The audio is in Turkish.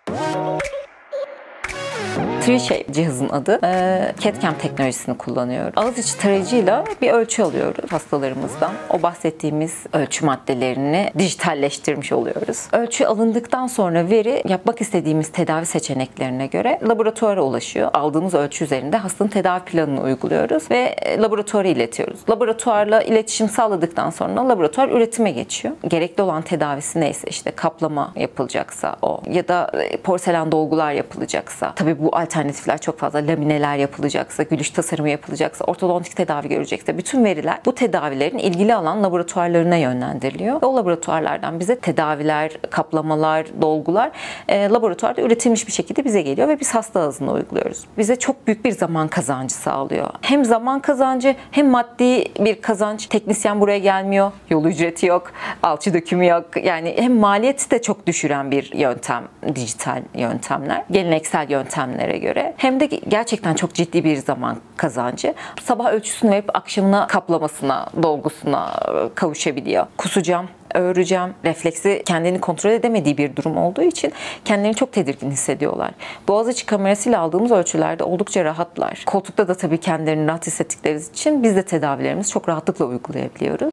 TreeShape cihazın adı. CAD/CAM teknolojisini kullanıyoruz. Ağız içi tarayıcıyla bir ölçü alıyoruz hastalarımızdan. O bahsettiğimiz ölçü maddelerini dijitalleştirmiş oluyoruz. Ölçü alındıktan sonra veri yapmak istediğimiz tedavi seçeneklerine göre laboratuvara ulaşıyor. Aldığımız ölçü üzerinde hastanın tedavi planını uyguluyoruz ve laboratuvara iletiyoruz. Laboratuvarla iletişim sağladıktan sonra laboratuvar üretime geçiyor. Gerekli olan tedavisi neyse, işte kaplama yapılacaksa o ya da porselen dolgular yapılacaksa, tabii bu alternatifler çok fazla, lamineler yapılacaksa, gülüş tasarımı yapılacaksa, ortodontik tedavi görecekse bütün veriler bu tedavilerin ilgili alan laboratuvarlarına yönlendiriliyor. Ve o laboratuvarlardan bize tedaviler, kaplamalar, dolgular laboratuvarda üretilmiş bir şekilde bize geliyor ve biz hasta ağzına uyguluyoruz. Bize çok büyük bir zaman kazancı sağlıyor. Hem zaman kazancı hem maddi bir kazanç. Teknisyen buraya gelmiyor, yol ücreti yok, alçı dökümü yok. Yani hem maliyeti de çok düşüren bir yöntem, dijital yöntemler, geleneksel yöntemlere göre. Hem de gerçekten çok ciddi bir zaman kazancı. Sabah ölçüsünü verip akşamına kaplamasına, dolgusuna kavuşabiliyor. Kusacağım, öğüreceğim, refleksi kendini kontrol edemediği bir durum olduğu için kendilerini çok tedirgin hissediyorlar. Boğaziçi kamerasıyla aldığımız ölçülerde oldukça rahatlar. Koltukta da tabii kendilerini rahat hissettikleri için biz de tedavilerimizi çok rahatlıkla uygulayabiliyoruz.